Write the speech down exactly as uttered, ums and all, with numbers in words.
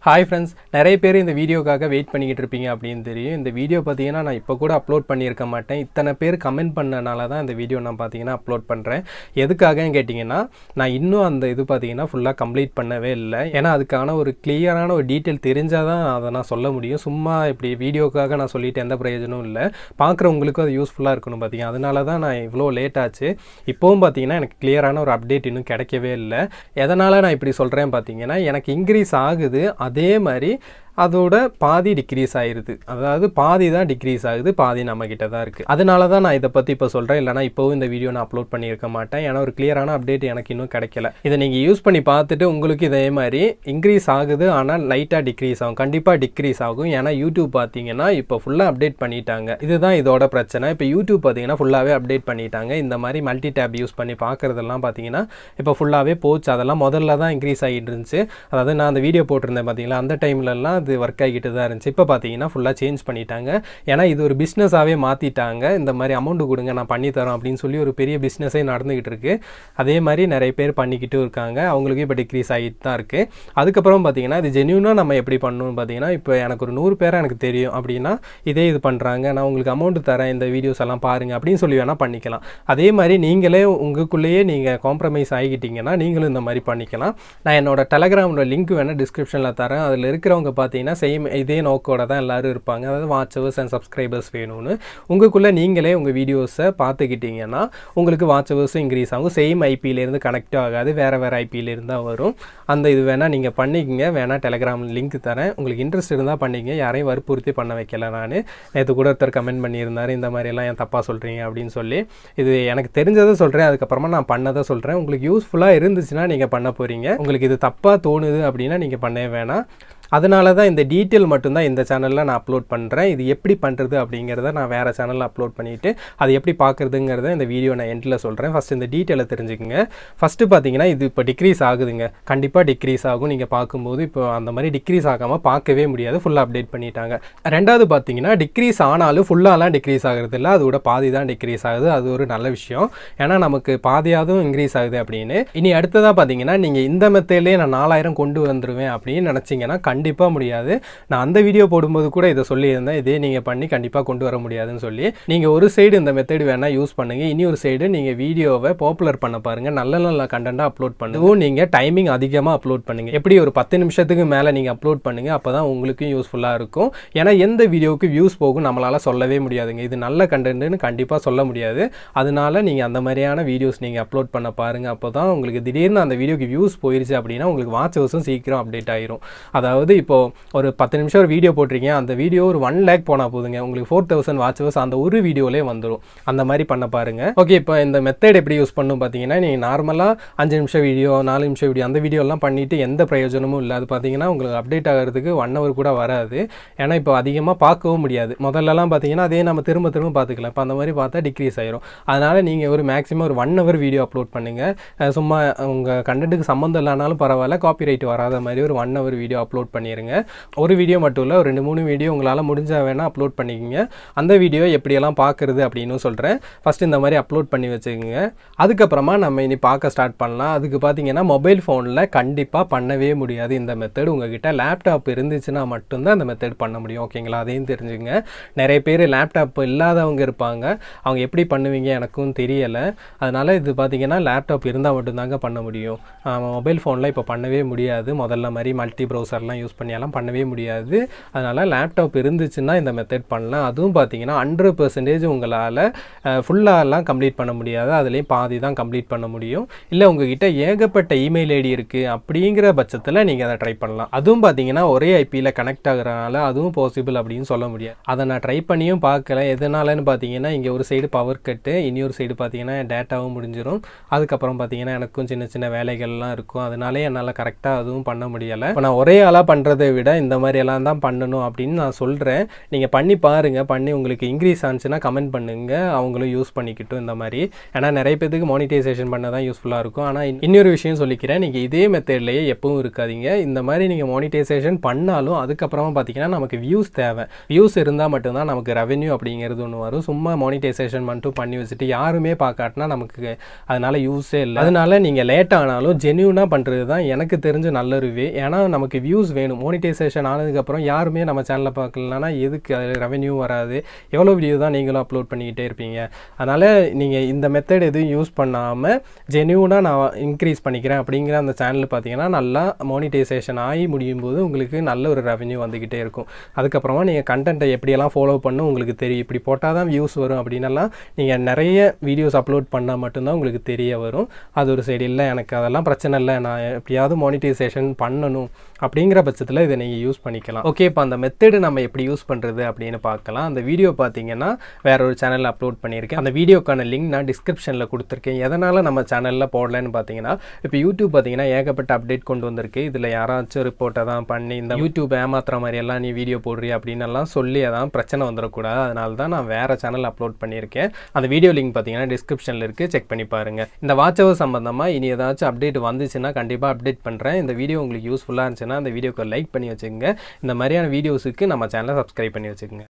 Hi friends, நிறைய பேர் இந்த வீடியோக்காக வெயிட் பண்ணிட்டு இருப்பீங்க அப்படினு தெரியும். இந்த வீடியோ பாத்தீங்கன்னா நான் இப்ப கூட அப்லோட் பண்ணியிருக்க மாட்டேன். இத்தனை பேர் கமெண்ட் பண்ணனால தான் இந்த வீடியோ நான் பாத்தீங்கன்னா அப்லோட் பண்றேன். எதுக்காகன்னு கேட்டிங்கனா நான் இன்னும் அந்த இது பாத்தீங்கன்னா ஃபுல்லா கம்ப்ளீட் பண்ணவே இல்ல. ஏனா அதுக்கான ஒரு கிளியரான ஒரு டீடைல் தெரிஞ்சா தான் அத நான் சொல்ல முடியும். சும்மா இப்படி வீடியோக்காக நான் சொல்லிட்டு எந்த பிரயோஜனமும் இல்ல. பார்க்கறவங்களுக்கு அது யூஸ்ஃபுல்லா இருக்கணும் பாத்தீங்க. அதனால தான் நான் இவ்ளோ லேட் ஆச்சு. இப்போவும் பாத்தீங்கன்னா எனக்கு கிளியரான ஒரு அப்டேட் இன்னும் கிடைக்கவே இல்ல. எதனால நான் இப்படி சொல்றேன் பாத்தீங்கன்னா எனக்கு இன்கிரீஸ் ஆகுது. அதே மாதிரி அதோட பாதி டிக்ரீஸ் ஆயிருது. அதாவது பாதி தான் டிக்ரீஸ் ஆகுது, பாதி நம்ம கிட்ட தான் இருக்கு. அதனால தான் நான் இத பத்தி இப்ப சொல்றேன். இல்லனா இப்போவும் இந்த வீடியோ நான் அப்லோட் பண்ணியிருக்க மாட்டேன். ஏனா ஒரு கிளியரான அப்டேட் எனக்கு இன்னும் கிடைக்கல. இத நீங்க யூஸ் பண்ணி பார்த்துட்டு உங்களுக்கு இதே மாதிரி இன்கிரீஸ் ஆகுது ஆனா லைட்டா டிக்ரீஸ் ஆகும். கண்டிப்பா டிக்ரீஸ் ஆகும். ஏனா YouTube பாத்தீங்கன்னா இப்போ ஃபுல்லா அப்டேட் பண்ணிட்டாங்க. இதுதான் இதோட பிரச்சனை. இப்போ YouTube பாத்தீங்கன்னா ஃபுல்லாவே அப்டேட் பண்ணிட்டாங்க. இந்த மாதிரி மல்டி டேப் யூஸ் பண்ணி பார்க்கறதெல்லாம் பாத்தீங்கன்னா இப்போ ஃபுல்லாவே போச்சு. அதெல்லாம் முதல்ல தான் இன்கிரீஸ் ஆகிட்டு இருந்துச்சு. அதாவது நான் அந்த வீடியோ போட்டுருந்தேன் பாத்தீங்களா, அந்த டைம்ல எல்லாம் அது வர்க் ஆகிட்டு தான் இருந்துச்சு. இப்போ பாத்தீங்கன்னா ஃபுல்லா சேஞ்ச் பண்ணிட்டாங்க. ஏனா இது ஒரு பிசினஸாவே மாத்திட்டாங்க. இந்த மாதிரி அமௌண்ட் கொடுங்க நான் பண்ணி தரோம் அப்படினு சொல்லி ஒரு பெரிய பிசினஸே நடந்துகிட்டு இருக்கு. அதே மாதிரி நிறைய பேர் பண்ணிக்கிட்டு இருக்காங்க. அவங்களுக்கு இப்போ டிக்ரீஸ் ஆகிட்டு தான் இருக்கு. அதுக்கப்புறம் பாத்தீங்கன்னா இது ஜென்யூனா நம்ம எப்படி பண்ணணும்னு பாத்தீங்கன்னா இப்போ எனக்கு ஒரு நூறு பேர் எனக்கு தெரியும் அப்படின்னா இதே இது பண்றாங்க, நான் உங்களுக்கு அமௌண்ட் தரேன், இந்த வீடியோஸ் எல்லாம் பாருங்க அப்படின்னு சொல்லி வேணா பண்ணிக்கலாம். அதே மாதிரி நீங்களே உங்களுக்குள்ளேயே நீங்க காம்ப்ரமைஸ் ஆகிட்டீங்கன்னா நீங்களும் இந்த மாதிரி பண்ணிக்கலாம். நான் என்னோட டெலகிராமோட லிங்க் வேணா டிஸ்கிரிப்ஷன்ல தரேன். அதுல இருக்கிறவங்க பாத்தீங்கன்னா சேம் இதே நோக்கோட தான் எல்லாரும் இருப்பாங்க. அதாவது வாட்சவர்ஸ் அண்ட் சப்ஸ்கிரைபர்ஸ் வேணும்னு உங்களுக்குள்ள நீங்களே உங்க வீடியோஸை பார்த்துக்கிட்டீங்கன்னா உங்களுக்கு வாட்சவர்ஸும் இன்க்ரீஸ் ஆகும். சேம் ஐபியில இருந்து கனெக்ட் ஆகாது, வேற வேற ஐபியில இருந்தா வரும். அந்த இது வேணா நீங்க பண்ணிக்கங்க. வேணா டெலகிராம் லிங்க் தரேன். உங்களுக்கு இன்ட்ரெஸ்ட் இருந்தா பண்ணிங்க. யாரையும் வற்புறுத்தி பண்ண வைக்கல. நான் நேற்று கூட ஒருத்தர் கமெண்ட் பண்ணியிருந்தாரு இந்த மாதிரி எல்லாம் ஏன் தப்பா சொல்றீங்க அப்படின்னு சொல்லி. இது எனக்கு தெரிஞ்சதை சொல்றேன். அதுக்கப்புறமா நான் பண்ணதை சொல்றேன். உங்களுக்கு யூஸ்ஃபுல்லா இருந்துச்சுன்னா நீங்க பண்ண போறீங்க. உங்களுக்கு இது தப்பா தோணுது அப்படின்னா நீங்க பண்ணவே வேணாம். அதனால தான் இந்த டீட்டெயில் மட்டும்தான் இந்த சேனலில் நான் அப்லோட் பண்ணுறேன். இது எப்படி பண்ணுறது அப்படிங்கிறத நான் வேறு சேனலில் அப்லோட் பண்ணிவிட்டு அது எப்படி பார்க்குறதுங்கிறத இந்த வீடியோ நான் எண்டில் சொல்கிறேன். ஃபஸ்ட் இந்த டீட்டெயிலை தெரிஞ்சுக்கோங்க. ஃபஸ்ட்டு பார்த்தீங்கன்னா இது இப்போ டிக்ரீஸ் ஆகுதுங்க. கண்டிப்பாக டிக்ரீஸ் ஆகும். நீங்கள் பார்க்கும்போது இப்போ அந்த மாதிரி டிக்ரீஸ் ஆகாமல் பார்க்கவே முடியாது. ஃபுல்லாக அப்டேட் பண்ணிட்டாங்க. ரெண்டாவது பார்த்தீங்கன்னா டிக்ரீஸ் ஆனாலும் ஃபுல்லாலாம் டிக்ரீஸ் ஆகிறது இல்லை. அதோட பாதி தான் டிக்ரீஸ் ஆகுது. அது ஒரு நல்ல விஷயம். ஏன்னா நமக்கு பாதியாதும் இன்க்ரீஸ் ஆகுது அப்படின்னு. இனி அடுத்ததாக பார்த்தீங்கன்னா நீங்கள் இந்த மெத்தட்லேயே நான் நாலாயிரம் கொண்டு வந்துடுவேன் அப்படின்னு நினச்சிங்கன்னா கண்டிப்பாக முடியாது. நான் அந்த வீடியோ போடும்போது கூட இதை சொல்லியிருந்தேன். இதே நீங்கள் பண்ணி கண்டிப்பாக கொண்டு வர முடியாதுன்னு சொல்லி. நீங்கள் ஒரு சைடு இந்த மெத்தட் வேணால் யூஸ் பண்ணுங்கள். இனி ஒரு சைடு நீங்கள் வீடியோவை பாப்புலர் பண்ண பாருங்கள். நல்ல நல்ல கண்டென்ட்டாக அப்லோட் பண்ணுவோம். நீங்கள் டைமிங் அதிகமாக அப்லோட் பண்ணுங்கள். எப்படி ஒரு பத்து நிமிஷத்துக்கு மேலே நீங்கள் அப்லோட் பண்ணுங்கள். அப்போ தான் உங்களுக்கும் யூஸ்ஃபுல்லாக இருக்கும். ஏன்னா எந்த வீடியோவுக்கு வியூஸ் போகும் நம்மளால் சொல்லவே முடியாதுங்க. இது நல்ல கண்டென்ட்னு கண்டிப்பாக சொல்ல முடியாது. அதனால நீங்கள் அந்த மாதிரியான வீடியோஸ் நீங்கள் அப்லோட் பண்ண பாருங்கள். அப்போ தான் உங்களுக்கு திடீர்னு அந்த வீடியோக்கு வியூஸ் போயிருச்சு அப்படின்னா உங்களுக்கு வாட்ச் ஹவர்ஸும் சீக்கிரம் அப்டேட் ஆயிரும். அதாவது இப்போ ஒரு பத்து நிமிஷம் ஒரு வீடியோ போட்டிருக்கீங்க. அந்த வீடியோ ஒரு ஒன் லேக் போனால் போதுங்க. உங்களுக்கு ஃபோர் தௌசண்ட் வாட்சவர்ஸ் அந்த ஒரு வீடியோலே வந்துடும். அந்த மாதிரி பண்ண பாருங்க. ஓகே, இப்போ இந்த மெத்தட் எப்படி யூஸ் பண்ணணும் பார்த்தீங்கன்னா நீங்கள் நார்மலாக அஞ்சு நிமிஷம் வீடியோ, நாலு நிமிஷம் வீடியோ அந்த வீடியோலாம் பண்ணிட்டு எந்த பிரயோஜனமும் இல்லை. அது பார்த்தீங்கன்னா உங்களுக்கு அப்டேட் ஆகிறதுக்கு ஒன் ஹவர் கூட வராது. ஏன்னா இப்போ அதிகமாக பார்க்கவும் முடியாது. முதல்லலாம் பார்த்தீங்கன்னா அதே நம்ம திரும்ப திரும்ப பார்த்துக்கலாம். இப்போ அந்த மாதிரி பார்த்தா டிக்ரீஸ் ஆயிரும். அதனால நீங்கள் ஒரு மேக்ஸிமம் ஒரு ஒன் ஹவர் வீடியோ அப்லோட் பண்ணுங்க. சும்மா உங்கள் கண்டென்ட்டுக்கு சம்மந்தம் இல்லைனாலும் பரவாயில்ல, காப்பி ரைட் வராத மாதிரி ஒரு ஒன் ஹவர் வீடியோ அப்லோட் பண்ணிடுங்க. ஒரு வீடியோ மட்டும் இல்லை, ஒரு ரெண்டு மூணு வீடியோ உங்களால் முடிஞ்சா வேணால் அப்லோட் பண்ணிக்கோங்க. அந்த வீடியோ எப்படியெல்லாம் பார்க்குறது அப்படின்னு சொல்கிறேன். ஃபஸ்ட்டு இந்த மாதிரி அப்லோட் பண்ணி வச்சுக்கோங்க. அதுக்கப்புறமா நம்ம இனி பார்க்க ஸ்டார்ட் பண்ணலாம். அதுக்கு பார்த்தீங்கன்னா மொபைல் ஃபோனில் கண்டிப்பாக பண்ணவே முடியாது இந்த மெத்தட். உங்ககிட்ட லேப்டாப் இருந்துச்சுன்னா மட்டும்தான் அந்த மெத்தட் பண்ண முடியும். ஓகேங்களா, அதையும் தெரிஞ்சுங்க. நிறைய பேர் லேப்டாப் இல்லாதவங்க இருப்பாங்க. அவங்க எப்படி பண்ணுவீங்க எனக்கும் தெரியலை. அதனால் இது பார்த்தீங்கன்னா லேப்டாப் இருந்தால் மட்டும்தாங்க பண்ண முடியும். மொபைல் ஃபோனில் இப்போ பண்ணவே முடியாது. முதல்ல மாதிரி மல்டி ப்ரௌசர்லாம் யூஸ் பண்ணியெல்லாம் பண்ணவே முடியாது. அதனால் லேப்டாப் இருந்துச்சுன்னா இந்த மெத்தட் பண்ணலாம். அதுவும் பார்த்தீங்கன்னா ஹண்ட்ரட் பர்சன்டேஜ் உங்களால் ஃபுல்லாலாம் கம்ப்ளீட் பண்ண முடியாது. அதுலேயும் பாதி தான் கம்ப்ளீட் பண்ண முடியும். இல்லை உங்ககிட்ட ஏகப்பட்ட இமெயில் ஐடி இருக்குது அப்படிங்கிற பட்சத்தில் நீங்கள் அதை ட்ரை பண்ணலாம். அதுவும் பார்த்தீங்கன்னா ஒரே ஐபியில் கனெக்ட் ஆகுறதுனால அதுவும் பாசிபிள் அப்படின்னு சொல்ல முடியாது. அதை நான் ட்ரை பண்ணியும் பார்க்கல. எதனாலன்னு பார்த்தீங்கன்னா இங்கே ஒரு சைடு பவர் கட்டு, இன்னொரு சைடு பார்த்தீங்கன்னா டேட்டாவும் முடிஞ்சிடும். அதுக்கப்புறம் பார்த்தீங்கன்னா எனக்கும் சின்ன சின்ன வேலைகள்லாம் இருக்கும். அதனாலே என்னால் கரெக்டாக அதுவும் பண்ண முடியலை. இப்போ நான் ஒரே ஆளாக பண்ணுறதை விட இந்த மாதிரி எல்லாம் தான் பண்ணணும் அப்படின்னு நான் சொல்கிறேன். நீங்கள் பண்ணி பாருங்கள். பண்ணி உங்களுக்கு இன்க்ரீஸ் ஆச்சுன்னா கமெண்ட் பண்ணுங்கள். அவங்களும் யூஸ் பண்ணிக்கிட்டும் இந்த மாதிரி. ஏன்னா நிறைய பேருக்கு மானிட்டைசேஷன் பண்ண தான் யூஸ்ஃபுல்லாக இருக்கும். ஆனால் இன்னொரு விஷயம் சொல்லிக்கிறேன். நீங்கள் இதே மெத்தட்லேயே எப்பவும் இருக்காதீங்க. இந்த மாதிரி நீங்கள் மானிட்டைசேஷன் பண்ணாலும் அதுக்கப்புறமா பார்த்தீங்கன்னா நமக்கு வியூஸ் தேவை. வியூஸ் இருந்தால் மட்டும்தான் நமக்கு ரெவென்யூ அப்படிங்கிறது ஒன்று வரும். சும்மா மானிட்டைசேஷன் மட்டும் பண்ணி வச்சுட்டு யாருமே பார்க்காட்டினா நமக்கு அதனால் யூஸே இல்லை. அதனால நீங்கள் லேட் ஆனாலும் ஜென்யூனாக பண்ணுறது தான் எனக்கு தெரிஞ்ச நல்ல ஒரு வே. ஏன்னா நமக்கு வியூஸ் வேணும். மோனிடைசேஷன் ஆனதுக்கப்புறம் யாருமே நம்ம சேனலை பார்க்கலனா எதுக்கு அதில் ரெவென்யூ வராது, எவ்வளோ வீடியோ தான் நீங்களும் அப்லோட் பண்ணிக்கிட்டே இருப்பீங்க. அதனால் நீங்கள் இந்த மெத்தட் எதுவும் யூஸ் பண்ணாமல் ஜென்யூனாக நான் இன்க்ரீஸ் பண்ணிக்கிறேன் அப்படிங்கிற அந்த சேனல் பார்த்தீங்கன்னா நல்லா மோனிடைசேஷன் ஆகி முடியும் போது உங்களுக்கு நல்ல ஒரு ரெவென்யூ வந்துக்கிட்டே இருக்கும். அதுக்கப்புறமா நீங்கள் கண்டென்ட்டை எப்படியெல்லாம் ஃபாலோ பண்ணணும் உங்களுக்கு தெரியும். இப்படி போட்டால் தான் வியூஸ் வரும் அப்படின்னலாம் நீங்கள் நிறைய வீடியோஸ் அப்லோட் பண்ணால் மட்டும்தான் உங்களுக்கு தெரிய வரும். அது ஒரு சைடு இல்லை, எனக்கு அதெல்லாம் பிரச்சனை இல்லை, நான் எப்படியாவது மானிட்டைசேஷன் பண்ணணும் அப்படிங்கிற பட்சத்தில் இதை நீங்கள் யூஸ் பண்ணிக்கலாம். ஓகே, இப்போ அந்த மெத்தடு நம்ம எப்படி யூஸ் பண்ணுறது அப்படின்னு பார்க்கலாம். அந்த வீடியோ பார்த்தீங்கன்னா வேற ஒரு சேனலில் அப்லோட் பண்ணியிருக்கேன். அந்த வீடியோக்கான லிங்க் நான் டிஸ்கிரிப்ஷனில் கொடுத்துருக்கேன். எதனால் நம்ம சேனலில் போடலன்னு பார்த்தீங்கன்னா, இப்போ யூடியூப் பார்த்தீங்கன்னா ஏகப்பட்ட அப்டேட் கொண்டு வந்திருக்கு. இதில் யாராச்சும் ரிப்போர்ட்டை தான் பண்ணி இந்த யூடியூப் ஏமாத்துற மாதிரி எல்லாம் நீ வீடியோ போடுறீ அப்படின்னு எல்லாம் சொல்லி அதான் பிரச்சனை வந்துடக்கூடாது. அதனால தான் நான் வேறு சேனல் அப்லோட் பண்ணியிருக்கேன். அந்த வீடியோ லிங்க் பார்த்தீங்கன்னா டிஸ்கிரிப்ஷனில் இருக்குது, செக் பண்ணி பாருங்கள். இந்த வாட்ச் ஹவர் சம்பந்தமாக இனி ஏதாச்சும் அப்டேட் வந்துச்சுன்னா கண்டிப்பாக அப்டேட் பண்ணுறேன். இந்த வீடியோ உங்களுக்கு யூஸ்ஃபுல்லாக இருந்துச்சுன்னா அந்த வீடியோக்கு லைக் பண்ணி வச்சுக்கோங்க. இந்த மாதிரியான வீடியோஸுக்கு நம்ம சேனலை சப்ஸ்கிரைப் பண்ணி வச்சுக்கோங்க.